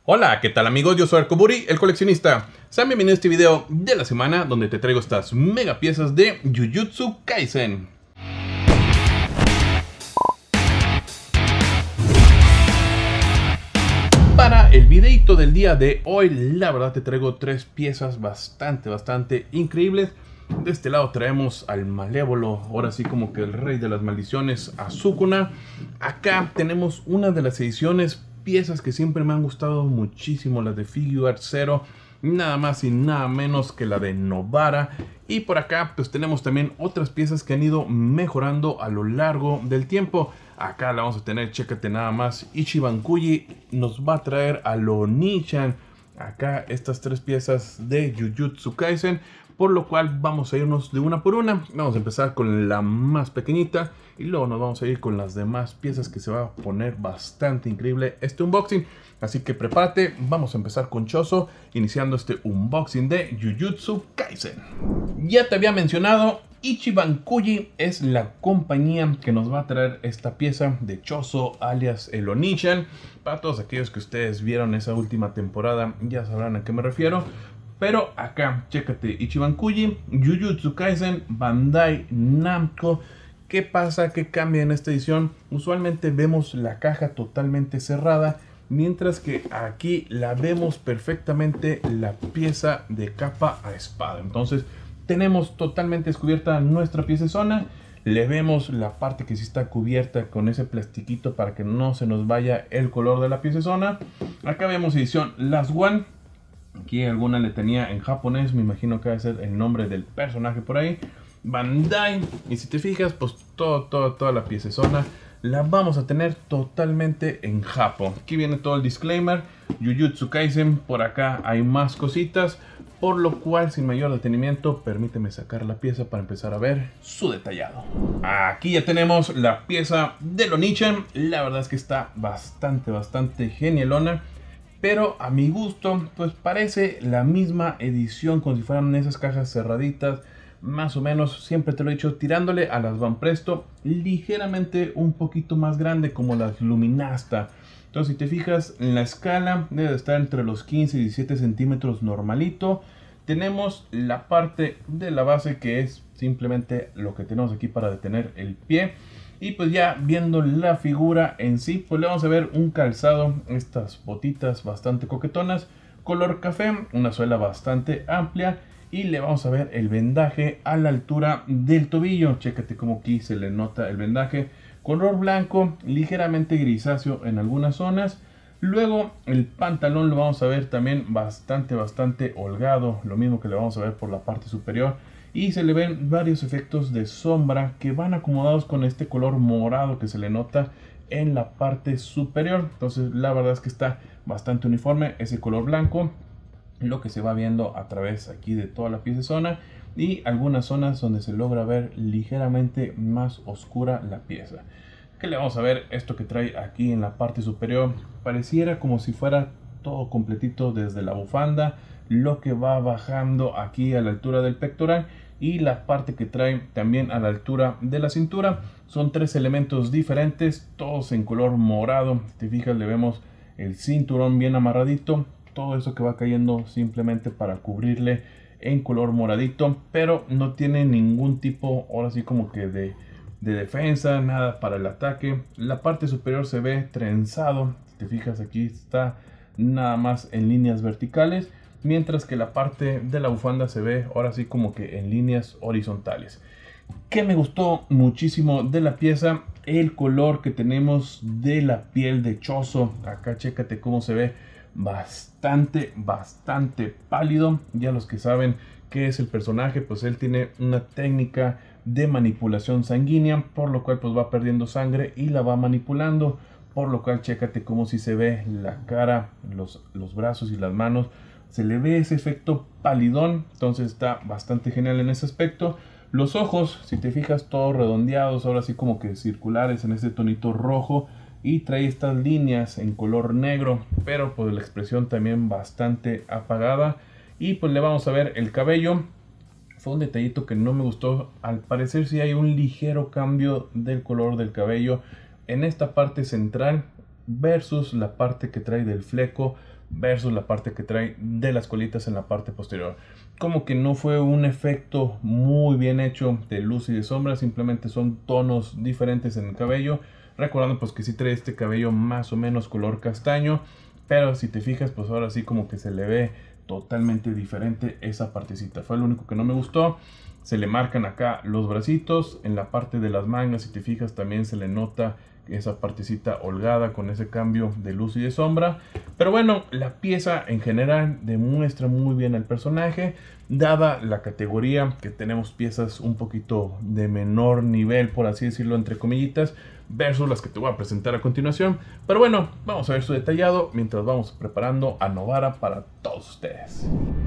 Hola, ¿qué tal amigos? Yo soy Arcoburi, el coleccionista. Sean bienvenidos a este video de la semana donde te traigo estas mega piezas de Jujutsu Kaisen. Para el videito del día de hoy, la verdad te traigo tres piezas bastante increíbles. De este lado traemos al malévolo, ahora sí como que el rey de las maldiciones, a Sukuna. Acá tenemos una de las ediciones, piezas que siempre me han gustado muchísimo, las de Figuarts Zero, nada más y nada menos que la de Nobara. Y por acá pues tenemos también otras piezas que han ido mejorando a lo largo del tiempo. Acá la vamos a tener, chécate nada más, Ichiban Kuji nos va a traer a Lo-Nichan. Acá estas tres piezas de Jujutsu Kaisen, por lo cual vamos a irnos de una por una. Vamos a empezar con la más pequeñita y luego nos vamos a ir con las demás piezas, que se va a poner bastante increíble este unboxing. Así que prepárate, vamos a empezar con Choso, iniciando este unboxing de Jujutsu Kaisen. Ya te había mencionado, Ichiban Kuji es la compañía que nos va a traer esta pieza de Choso alias el Lo-Nichan. Para todos aquellos que ustedes vieron esa última temporada ya sabrán a qué me refiero. Pero acá, chécate, Ichiban Kuji, Jujutsu Kaisen, Bandai Namco. ¿Qué pasa? ¿Qué cambia en esta edición? Usualmente vemos la caja totalmente cerrada, mientras que aquí la vemos perfectamente la pieza de capa a espada. Entonces tenemos totalmente descubierta nuestra piecezona. Le vemos la parte que sí está cubierta con ese plastiquito para que no se nos vaya el color de la piecezona. Acá vemos edición Last One. Aquí alguna le tenía en japonés, me imagino que va a ser el nombre del personaje por ahí. Bandai. Y si te fijas, pues toda la piecezona la vamos a tener totalmente en Japón. Aquí viene todo el disclaimer. Jujutsu Kaisen, por acá hay más cositas. Por lo cual, sin mayor detenimiento, permíteme sacar la pieza para empezar a ver su detallado. Aquí ya tenemos la pieza de Lo-Nichan. La verdad es que está bastante genialona. Pero a mi gusto, pues parece la misma edición, como si fueran esas cajas cerraditas. Más o menos, siempre te lo he dicho, tirándole a las Van Presto, ligeramente un poquito más grande, como las Luminasta. Entonces, si te fijas en la escala, debe de estar entre los 15 y 17 centímetros normalito. Tenemos la parte de la base, que es simplemente lo que tenemos aquí para detener el pie. Y pues ya viendo la figura en sí, pues le vamos a ver un calzado, estas botitas bastante coquetonas, color café, una suela bastante amplia. Y le vamos a ver el vendaje a la altura del tobillo. Chécate cómo aquí se le nota el vendaje. Color blanco, ligeramente grisáceo en algunas zonas. Luego el pantalón lo vamos a ver también bastante holgado. Lo mismo que le vamos a ver por la parte superior. Y se le ven varios efectos de sombra que van acomodados con este color morado que se le nota en la parte superior. Entonces la verdad es que está bastante uniforme ese color blanco, lo que se va viendo a través aquí de toda la piezona, y algunas zonas donde se logra ver ligeramente más oscura la pieza. Que le vamos a ver esto que trae aquí en la parte superior. Pareciera como si fuera todo completito desde la bufanda, lo que va bajando aquí a la altura del pectoral y la parte que trae también a la altura de la cintura. Son tres elementos diferentes, todos en color morado. Si te fijas, le vemos el cinturón bien amarradito, todo eso que va cayendo simplemente para cubrirle en color moradito, pero no tiene ningún tipo, ahora sí como que de defensa, nada para el ataque. La parte superior se ve trenzado, si te fijas aquí está nada más en líneas verticales, mientras que la parte de la bufanda se ve ahora sí como que en líneas horizontales. Que me gustó muchísimo de la pieza, el color que tenemos de la piel de Choso. Acá chécate cómo se ve bastante pálido. Ya los que saben qué es el personaje, pues él tiene una técnica de manipulación sanguínea, por lo cual pues va perdiendo sangre y la va manipulando, por lo cual chécate cómo si se ve la cara, los brazos y las manos, se le ve ese efecto palidón. Entonces está bastante genial en ese aspecto. Los ojos, si te fijas, todos redondeados, ahora sí como que circulares en este tonito rojo, y trae estas líneas en color negro, pero pues la expresión también bastante apagada. Y pues le vamos a ver el cabello. Fue un detallito que no me gustó. Al parecer sí hay un ligero cambio del color del cabello en esta parte central versus la parte que trae del fleco versus la parte que trae de las colitas en la parte posterior. Como que no fue un efecto muy bien hecho de luz y de sombra, simplemente son tonos diferentes en el cabello. Recordando pues que sí trae este cabello más o menos color castaño, pero si te fijas pues ahora sí como que se le ve totalmente diferente esa partecita. Fue lo único que no me gustó. Se le marcan acá los bracitos, en la parte de las mangas, si te fijas también se le nota esa partecita holgada con ese cambio de luz y de sombra. Pero bueno, la pieza en general demuestra muy bien al personaje, dada la categoría que tenemos piezas un poquito de menor nivel, por así decirlo, entre comillitas, versus las que te voy a presentar a continuación. Pero bueno, vamos a ver su detallado mientras vamos preparando a Novara para todos ustedes.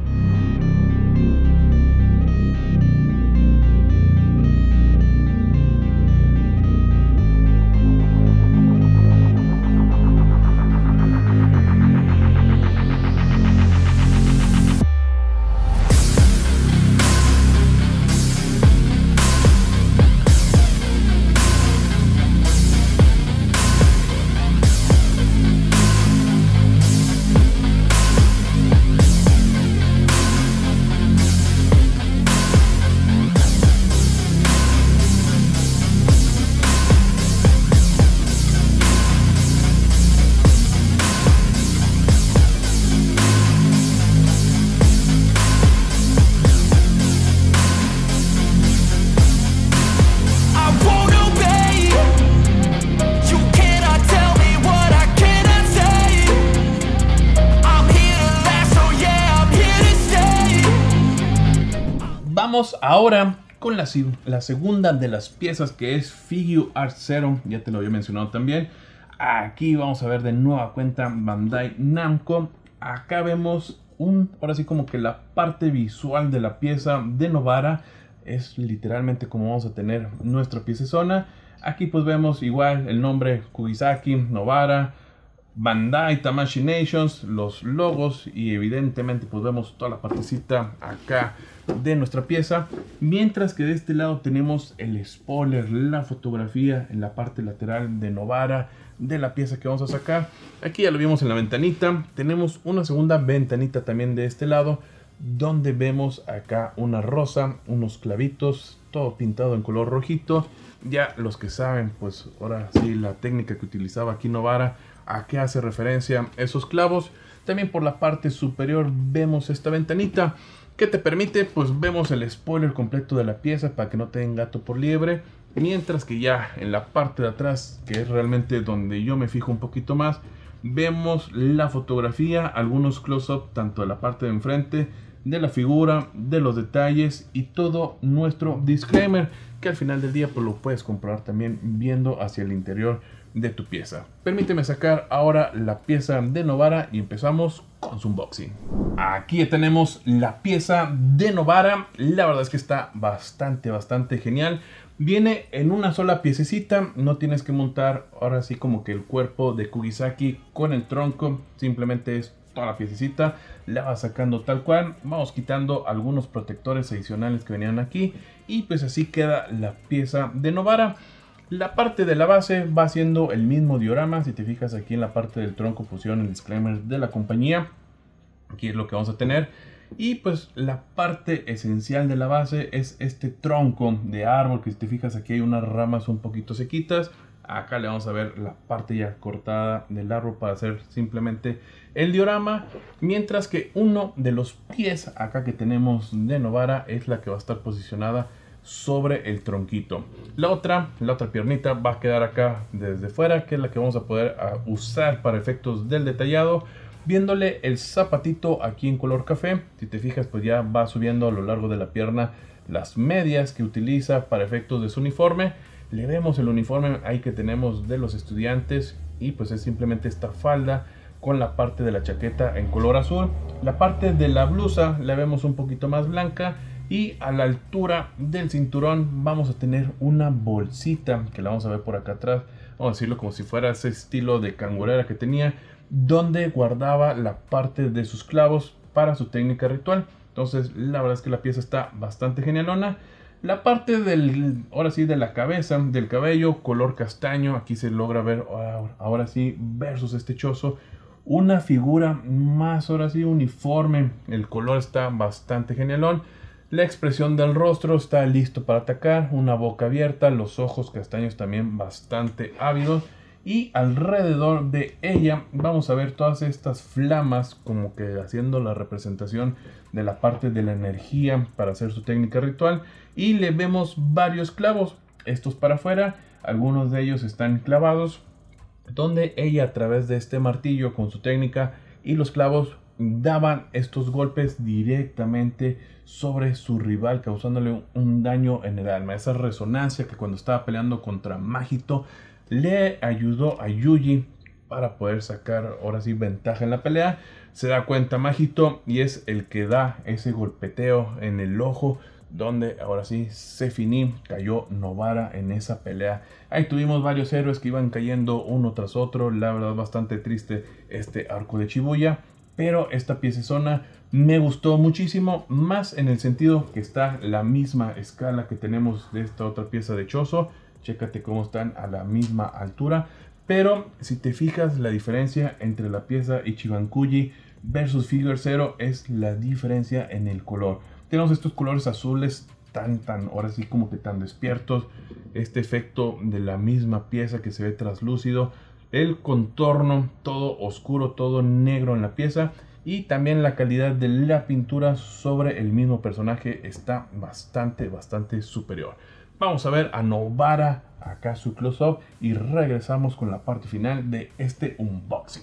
Vamos ahora con la segunda de las piezas, que es Figuarts Zero. Ya te lo había mencionado también. Aquí vamos a ver de nueva cuenta Bandai Namco. Acá vemos ahora sí como que la parte visual de la pieza de Novara. Es literalmente como vamos a tener nuestra piecezona. Aquí pues vemos igual el nombre Kugisaki, Novara, Bandai, Tamashii Nations, los logos, y evidentemente pues vemos toda la partecita acá de nuestra pieza, mientras que de este lado tenemos el spoiler, la fotografía en la parte lateral de Novara de la pieza que vamos a sacar. Aquí ya lo vimos en la ventanita. Tenemos una segunda ventanita también de este lado, donde vemos acá una rosa, unos clavitos, todo pintado en color rojito. Ya los que saben, pues ahora sí la técnica que utilizaba aquí Novara, a qué hace referencia esos clavos. También por la parte superior vemos esta ventanita que te permite, pues vemos el spoiler completo de la pieza para que no te den gato por liebre. Mientras que ya en la parte de atrás, que es realmente donde yo me fijo un poquito más, vemos la fotografía, algunos close-up tanto de la parte de enfrente, de la figura, de los detalles y todo nuestro disclaimer, que al final del día pues lo puedes comprobar también viendo hacia el interior de tu pieza. Permíteme sacar ahora la pieza de Novara y empezamos con su unboxing. Aquí ya tenemos la pieza de Novara. La verdad es que está bastante genial. Viene en una sola piececita, no tienes que montar ahora sí como que el cuerpo de Kugisaki con el tronco, simplemente es toda la piececita, la vas sacando tal cual. Vamos quitando algunos protectores adicionales que venían aquí y pues así queda la pieza de Novara. La parte de la base va siendo el mismo diorama. Si te fijas aquí en la parte del tronco pusieron el disclaimer de la compañía. Aquí es lo que vamos a tener. Y pues la parte esencial de la base es este tronco de árbol, que si te fijas aquí hay unas ramas un poquito sequitas. Acá le vamos a ver la parte ya cortada del árbol para hacer simplemente el diorama. Mientras que uno de los pies acá que tenemos de Novara es la que va a estar posicionada sobre el tronquito. La otra piernita va a quedar acá desde fuera, que es la que vamos a poder usar para efectos del detallado. Viéndole el zapatito aquí en color café, si te fijas pues ya va subiendo a lo largo de la pierna las medias que utiliza para efectos de su uniforme. Le vemos el uniforme ahí que tenemos de los estudiantes y pues es simplemente esta falda con la parte de la chaqueta en color azul. La parte de la blusa la vemos un poquito más blanca y a la altura del cinturón vamos a tener una bolsita que la vamos a ver por acá atrás. Vamos a decirlo como si fuera ese estilo de cangurera que tenía, donde guardaba la parte de sus clavos para su técnica ritual. Entonces la verdad es que la pieza está bastante genialona. La parte ahora sí de la cabeza, del cabello, color castaño, aquí se logra ver ahora sí versus este chozo una figura más ahora sí uniforme. El color está bastante genialón. La expresión del rostro está listo para atacar, una boca abierta, los ojos castaños también bastante ávidos. Y alrededor de ella vamos a ver todas estas flamas como que haciendo la representación de la parte de la energía para hacer su técnica ritual. Y le vemos varios clavos, estos para afuera, algunos de ellos están clavados, donde ella a través de este martillo con su técnica y los clavos daban estos golpes directamente sobre su rival, causándole un daño en el alma. Esa resonancia que cuando estaba peleando contra Mahito le ayudó a Yuji para poder sacar ahora sí ventaja en la pelea. Se da cuenta Mahito y es el que da ese golpeteo en el ojo, donde ahora sí se finí, cayó Nobara en esa pelea. Ahí tuvimos varios héroes que iban cayendo uno tras otro. La verdad bastante triste este arco de Shibuya, pero esta piecezona me gustó muchísimo, más en el sentido que está la misma escala que tenemos de esta otra pieza de Choso. Chécate cómo están a la misma altura. Pero si te fijas, la diferencia entre la pieza Ichibankuji versus Figure Zero es la diferencia en el color. Tenemos estos colores azules ahora sí como que tan despiertos. Este efecto de la misma pieza que se ve translúcido. El contorno todo oscuro, todo negro en la pieza. Y también la calidad de la pintura sobre el mismo personaje está bastante superior. Vamos a ver a Nobara, acá su close-up, y regresamos con la parte final de este unboxing.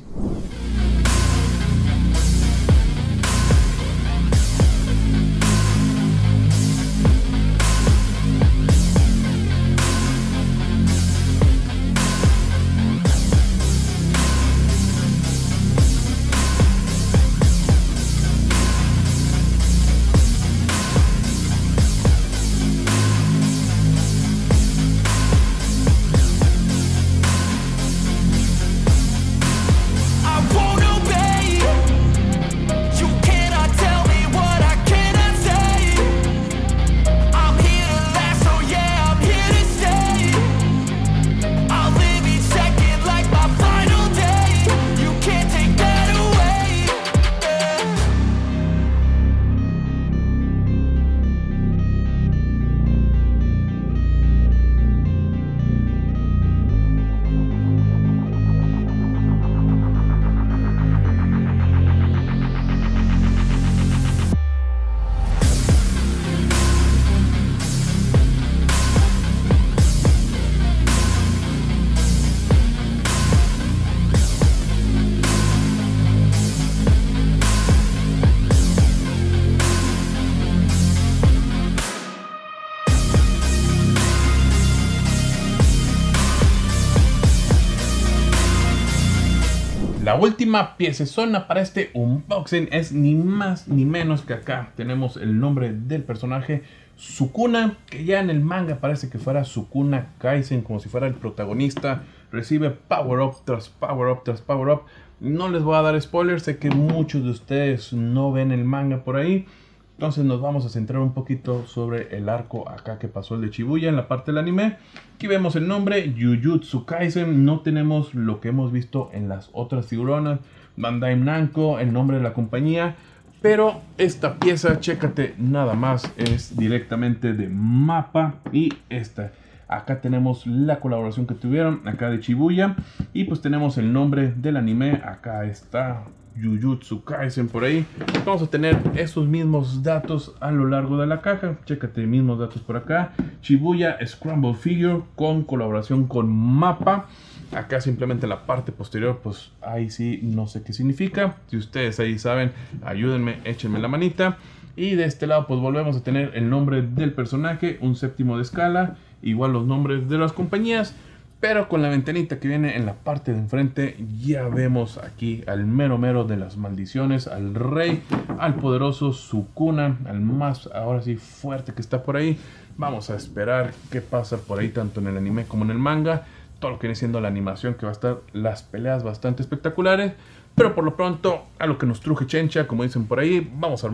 La última piecezona para este unboxing es ni más ni menos que acá tenemos el nombre del personaje Sukuna, que ya en el manga parece que fuera Sukuna Kaisen, como si fuera el protagonista. Recibe power up tras power up tras power up. No les voy a dar spoilers, sé que muchos de ustedes no ven el manga por ahí. Entonces nos vamos a centrar un poquito sobre el arco acá que pasó el de Shibuya en la parte del anime. Aquí vemos el nombre Jujutsu Kaisen. No tenemos lo que hemos visto en las otras figuronas, Bandai Namco, el nombre de la compañía. Pero esta pieza, chécate, nada más es directamente de MAPPA. Y esta, acá tenemos la colaboración que tuvieron acá de Shibuya. Y pues tenemos el nombre del anime, acá está Jujutsu Kaisen por ahí. Vamos a tener esos mismos datos a lo largo de la caja. Chécate, mismos datos por acá. Shibuya Scramble Figure con colaboración con MAPPA. Acá simplemente en la parte posterior, pues ahí sí no sé qué significa. Si ustedes ahí saben, ayúdenme, échenme la manita. Y de este lado pues volvemos a tener el nombre del personaje, un séptimo de escala, igual los nombres de las compañías. Pero con la ventanita que viene en la parte de enfrente, ya vemos aquí al mero mero de las maldiciones, al rey, al poderoso Sukuna, al más ahora sí fuerte que está por ahí. Vamos a esperar qué pasa por ahí tanto en el anime como en el manga. Todo lo que viene siendo la animación, que va a estar las peleas bastante espectaculares. Pero por lo pronto, a lo que nos truje Chencha, como dicen por ahí, vamos a armar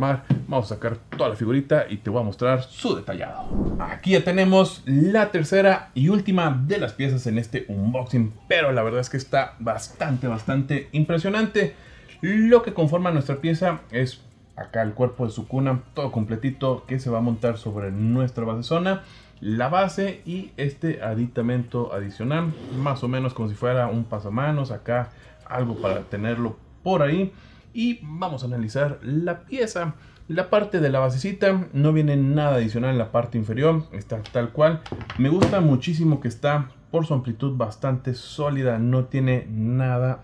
Vamos a sacar toda la figurita y te voy a mostrar su detallado. Aquí ya tenemos la tercera y última de las piezas en este unboxing, pero la verdad es que está bastante impresionante. Lo que conforma nuestra pieza es acá el cuerpo de Sukuna, todo completito, que se va a montar sobre nuestra base zona, la base y este aditamento adicional, más o menos como si fuera un pasamanos, acá algo para tenerlo por ahí. Y vamos a analizar la pieza. La parte de la basecita no viene nada adicional en la parte inferior, está tal cual. Me gusta muchísimo que está por su amplitud bastante sólida, no tiene nada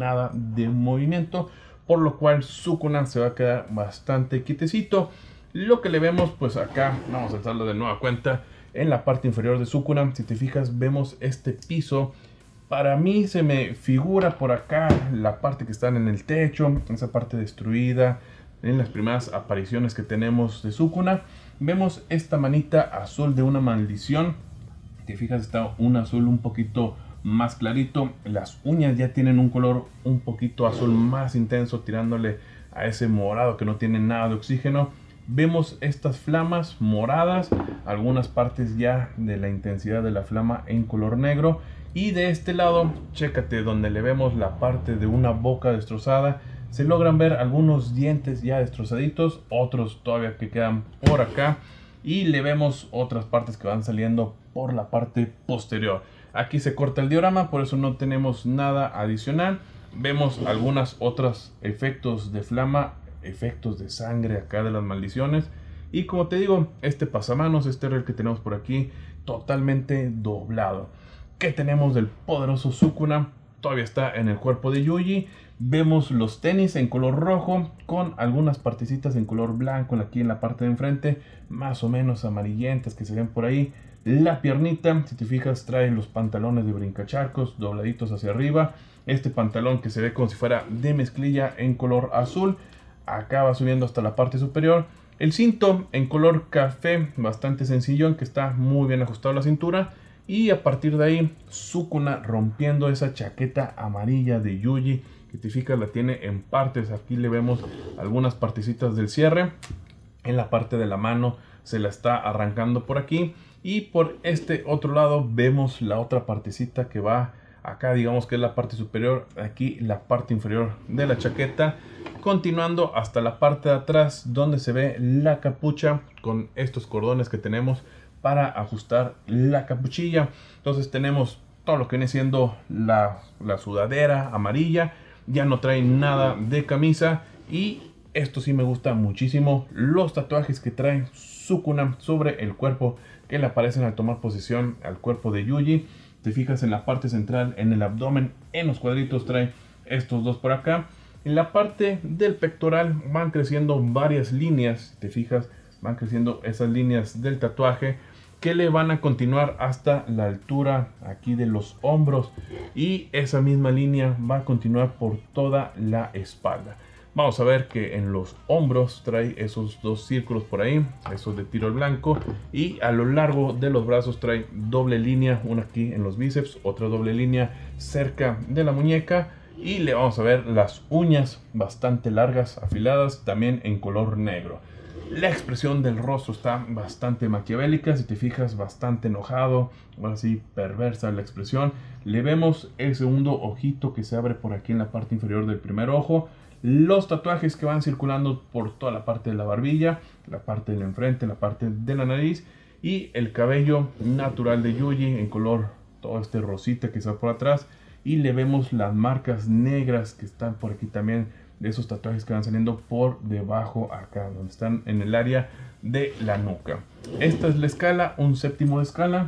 de movimiento, por lo cual Sukuna se va a quedar bastante quietecito. Lo que le vemos pues acá, vamos a alzarlo de nueva cuenta, en la parte inferior de Sukuna, si te fijas vemos este piso. Para mí se me figura por acá la parte que está en el techo, esa parte destruida. En las primeras apariciones que tenemos de Sukuna, vemos esta manita azul de una maldición. Si te fijas está un azul un poquito más clarito. Las uñas ya tienen un color un poquito azul más intenso, tirándole a ese morado que no tiene nada de oxígeno. Vemos estas flamas moradas, algunas partes ya de la intensidad de la flama en color negro. Y de este lado, chécate donde le vemos la parte de una boca destrozada. Se logran ver algunos dientes ya destrozaditos, otros todavía que quedan por acá. Y le vemos otras partes que van saliendo por la parte posterior. Aquí se corta el diorama, por eso no tenemos nada adicional. Vemos algunas otros efectos de flama, efectos de sangre acá de las maldiciones. Y como te digo, este pasamanos, este reel que tenemos por aquí, totalmente doblado. ¿Qué tenemos del poderoso Sukuna? Todavía está en el cuerpo de Yuji. Vemos los tenis en color rojo con algunas partecitas en color blanco aquí en la parte de enfrente, más o menos amarillentas que se ven por ahí. La piernita, si te fijas, trae los pantalones de brincacharcos dobladitos hacia arriba. Este pantalón que se ve como si fuera de mezclilla en color azul, acá va subiendo hasta la parte superior. El cinto en color café, bastante sencillo, que está muy bien ajustado a la cintura. Y a partir de ahí, Sukuna rompiendo esa chaqueta amarilla de Yuji, que te fijas la tiene en partes. Aquí le vemos algunas partecitas del cierre. En la parte de la mano se la está arrancando por aquí. Y por este otro lado vemos la otra partecita que va acá, digamos que es la parte superior. Aquí la parte inferior de la chaqueta. Continuando hasta la parte de atrás donde se ve la capucha con estos cordones que tenemos para ajustar la capuchilla. Entonces tenemos todo lo que viene siendo la sudadera amarilla. Ya no trae nada de camisa. Y esto sí me gusta muchísimo, los tatuajes que trae Sukuna sobre el cuerpo, que le aparecen al tomar posesión al cuerpo de Yuji. Te fijas en la parte central, en el abdomen, en los cuadritos trae estos dos por acá. En la parte del pectoral van creciendo varias líneas. Te fijas, van creciendo esas líneas del tatuaje que le van a continuar hasta la altura aquí de los hombros, y esa misma línea va a continuar por toda la espalda. Vamos a ver que en los hombros trae esos dos círculos por ahí, esos de tiro al blanco, y a lo largo de los brazos trae doble línea, una aquí en los bíceps, otra doble línea cerca de la muñeca, y le vamos a ver las uñas bastante largas, afiladas, también en color negro. La expresión del rostro está bastante maquiavélica, si te fijas, bastante enojado, ahora sí, perversa la expresión. Le vemos el segundo ojito que se abre por aquí en la parte inferior del primer ojo. Los tatuajes que van circulando por toda la parte de la barbilla, la parte del enfrente, la parte de la nariz, y el cabello natural de Yuji en color todo este rosita que está por atrás. Y le vemos las marcas negras que están por aquí también, de esos tatuajes que van saliendo por debajo acá, donde están en el área de la nuca. Esta es la escala, un séptimo de escala.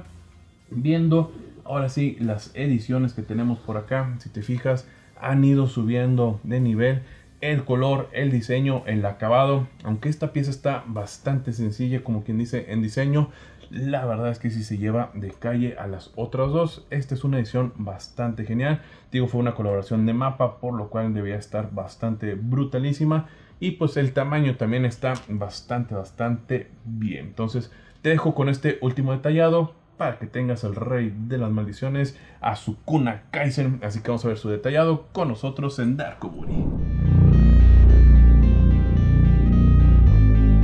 Viendo ahora sí las ediciones que tenemos por acá, si te fijas, han ido subiendo de nivel el color, el diseño, el acabado. Aunque esta pieza está bastante sencilla, como quien dice, en diseño, la verdad es que sí se lleva de calle a las otras dos. Esta es una edición bastante genial. Digo, fue una colaboración de Mappa, por lo cual debía estar bastante brutalísima. Y pues el tamaño también está bastante bien. Entonces te dejo con este último detallado para que tengas al rey de las maldiciones, a Sukuna Kaisen. Así que vamos a ver su detallado con nosotros en Darkoburi.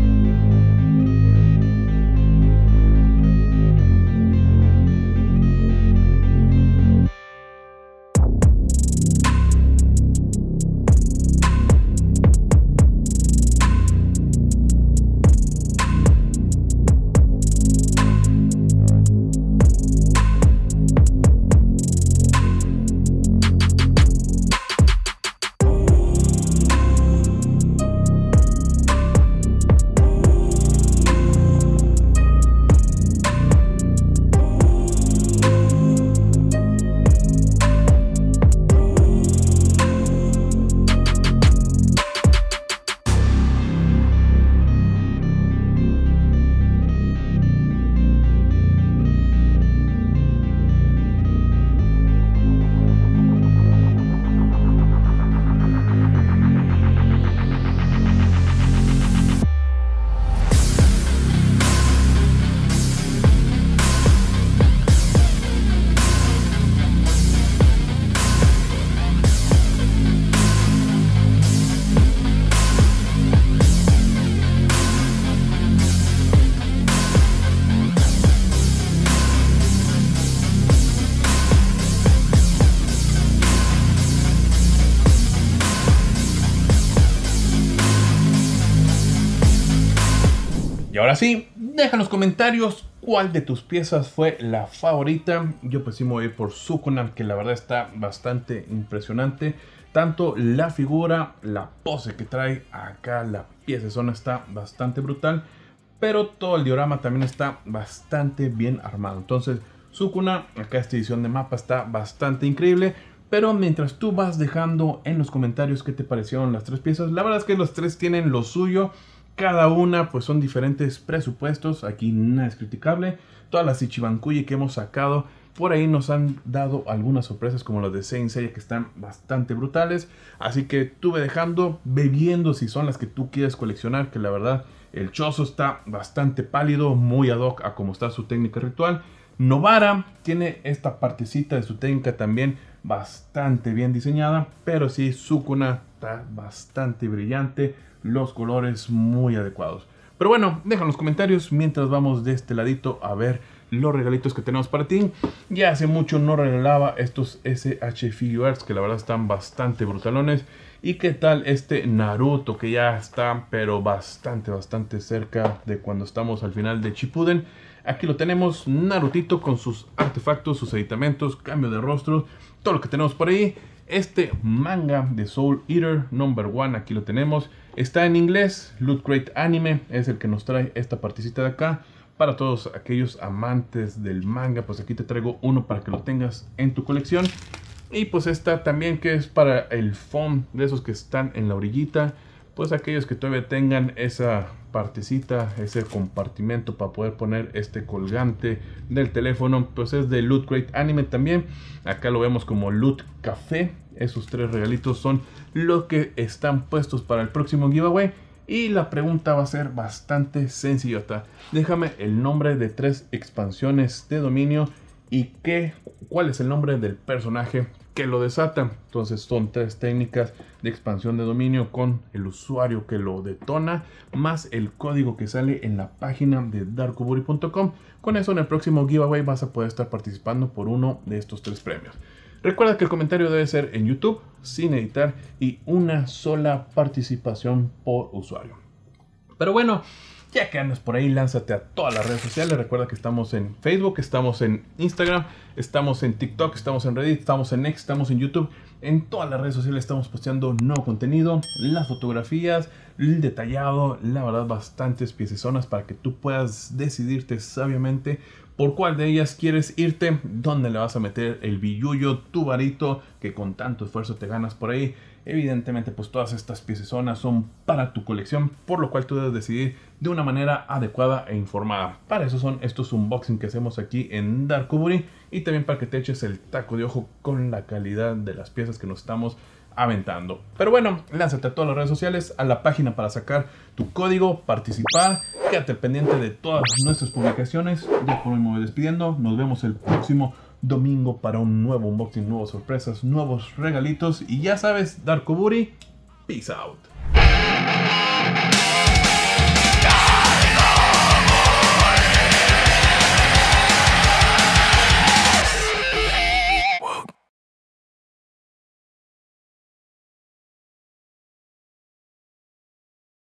Y ahora sí, deja en los comentarios cuál de tus piezas fue la favorita. Yo pues sí me voy a ir por Sukuna, que la verdad está bastante impresionante. Tanto la figura, la pose que trae acá, la pieza zona está bastante brutal. Pero todo el diorama también está bastante bien armado. Entonces Sukuna, acá esta edición de mapa está bastante increíble. Pero mientras tú vas dejando en los comentarios qué te parecieron las tres piezas, la verdad es que los tres tienen lo suyo. Cada una pues son diferentes presupuestos, aquí nada es criticable. Todas las Ichibankuji que hemos sacado por ahí nos han dado algunas sorpresas como las de Saint Seiya que están bastante brutales. Así que tú ve dejando, ve viendo si son las que tú quieres coleccionar, que la verdad el Chozo está bastante pálido, muy ad hoc a cómo está su técnica ritual. Nobara tiene esta partecita de su técnica también bastante bien diseñada, pero sí Sukuna está bastante brillante, los colores muy adecuados. Pero bueno, deja en los comentarios mientras vamos de este ladito a ver los regalitos que tenemos para ti. Ya hace mucho no regalaba estos SH Figure Arts que la verdad están bastante brutalones. Y qué tal este Naruto que ya está pero bastante cerca de cuando estamos al final de Shippuden. Aquí lo tenemos, Narutito con sus artefactos, sus aditamentos, cambio de rostro, todo lo que tenemos por ahí. Este manga de Soul Eater Number 1, aquí lo tenemos. Está en inglés, Loot Crate Anime es el que nos trae esta partecita de acá. Para todos aquellos amantes del manga, pues aquí te traigo uno para que lo tengas en tu colección. Y pues esta también que es para el foam de esos que están en la orillita. Pues aquellos que todavía tengan esa partecita, ese compartimento para poder poner este colgante del teléfono, pues es de Loot Crate Anime también. Acá lo vemos como Loot Café. Esos tres regalitos son los que están puestos para el próximo giveaway. Y la pregunta va a ser bastante sencillota. Déjame el nombre de 3 expansiones de dominio y cuál es el nombre del personaje que lo desata. Entonces son 3 técnicas de expansión de dominio con el usuario que lo detona, más el código que sale en la página de darkoburi.com. Con eso en el próximo giveaway vas a poder estar participando por uno de estos 3 premios. Recuerda que el comentario debe ser en YouTube, sin editar, y una sola participación por usuario. Pero bueno, ya que andas por ahí, lánzate a todas las redes sociales. Recuerda que estamos en Facebook, estamos en Instagram, estamos en TikTok, estamos en Reddit, estamos en X, estamos en YouTube. En todas las redes sociales estamos posteando nuevo contenido, las fotografías, el detallado, la verdad bastantes piecezonas para que tú puedas decidirte sabiamente por cuál de ellas quieres irte, dónde le vas a meter el billullo, tu varito que con tanto esfuerzo te ganas por ahí. Evidentemente pues todas estas piecezonas son para tu colección, por lo cual tú debes decidir de una manera adecuada e informada. Para eso son estos unboxing que hacemos aquí en Darkoburi, y también para que te eches el taco de ojo con la calidad de las piezas que nos estamos aventando. Pero bueno, lánzate a todas las redes sociales, a la página para sacar tu código, participar, quédate pendiente de todas nuestras publicaciones. Ya por hoy me voy despidiendo, nos vemos el próximo domingo para un nuevo unboxing, nuevas sorpresas, nuevos regalitos, y ya sabes, Darkoburi, peace out.